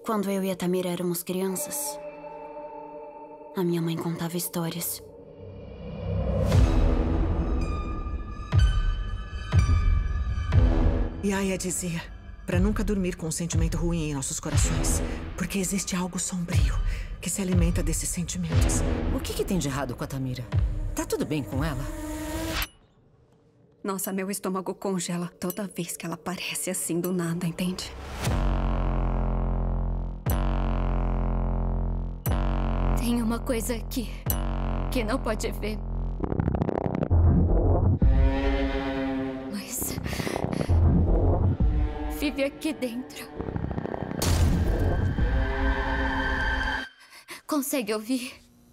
Quando eu e a Tamira éramos crianças, a minha mãe contava histórias. Yaya dizia para nunca dormir com um sentimento ruim em nossos corações, porque existe algo sombrio que se alimenta desses sentimentos. O que tem de errado com a Tamira? Tá tudo bem com ela? Nossa, meu estômago congela toda vez que ela aparece assim do nada, entende? Tem uma coisa aqui que não pode ver. Mas vive aqui dentro. Consegue ouvir?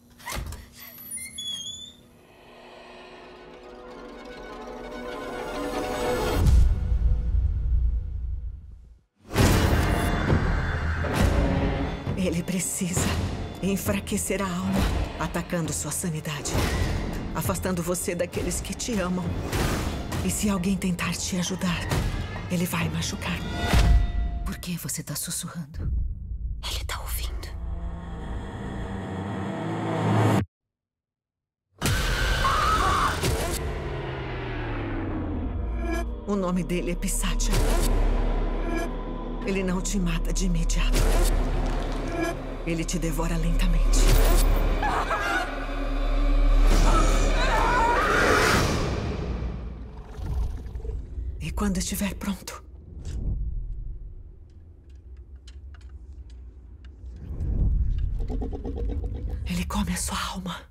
Ele precisa enfraquecer a alma, atacando sua sanidade, afastando você daqueles que te amam. E se alguém tentar te ajudar, ele vai machucar. Por que você tá sussurrando? Ele tá ouvindo. O nome dele é Pissatia. Ele não te mata de imediato. Ele te devora lentamente. E quando estiver pronto, ele come a sua alma.